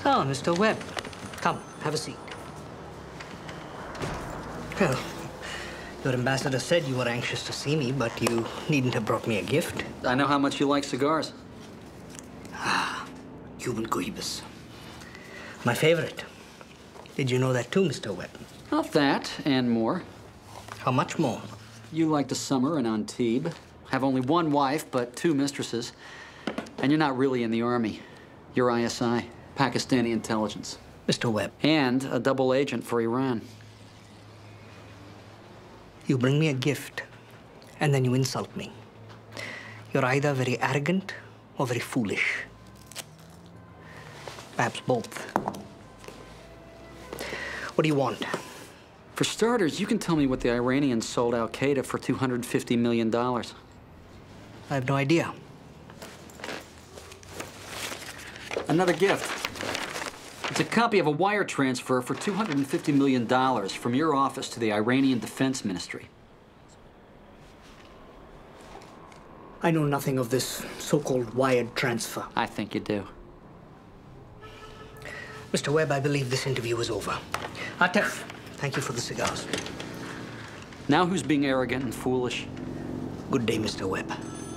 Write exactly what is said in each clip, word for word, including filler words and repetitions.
Ah, Mister Webb. Come, have a seat. Well, your ambassador said you were anxious to see me, but you needn't have brought me a gift. I know how much you like cigars. Ah, Cuban Cohibas. My favorite. Did you know that too, Mister Webb? Not that, and more. How much more? You like the summer in Antibes. Have only one wife, but two mistresses. And you're not really in the army. You're I S I, Pakistani intelligence. Mister Webb. And a double agent for Iran. You bring me a gift, and then you insult me. You're either very arrogant or very foolish. Perhaps both. What do you want? For starters, you can tell me what the Iranians sold Al-Qaeda for two hundred fifty million dollars. I have no idea. Another gift. It's a copy of a wire transfer for two hundred fifty million dollars from your office to the Iranian Defense Ministry. I know nothing of this so-called wired transfer. I think you do. Mister Webb, I believe this interview is over. Atef, thank you for the cigars. Now who's being arrogant and foolish? Good day, Mister Webb.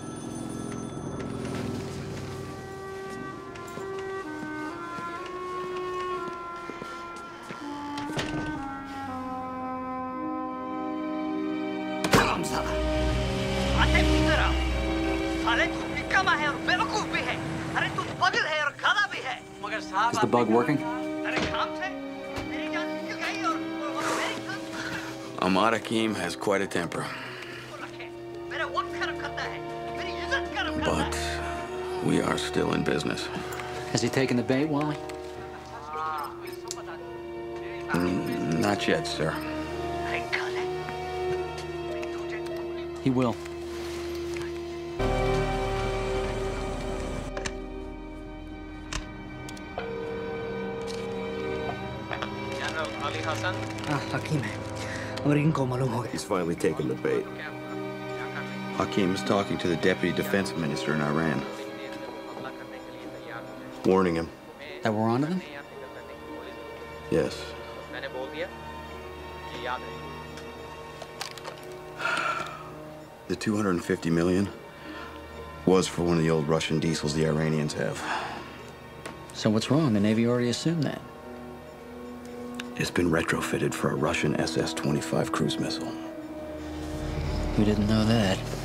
Is the bug working? Ahmad Hakim has quite a temper. But we are still in business. Has he taken the bait, Wally? Mm, not yet, sir. He will. Ah, Hakim hai. American ko malum ho gaya. He's finally taken the bait. Hakim is talking to the deputy defense minister in Iran. Warning him. That we're onto them? Yes. The two hundred fifty million was for one of the old Russian diesels the Iranians have. So what's wrong? The Navy already assumed that. It's been retrofitted for a Russian S S twenty-five cruise missile. We didn't know that.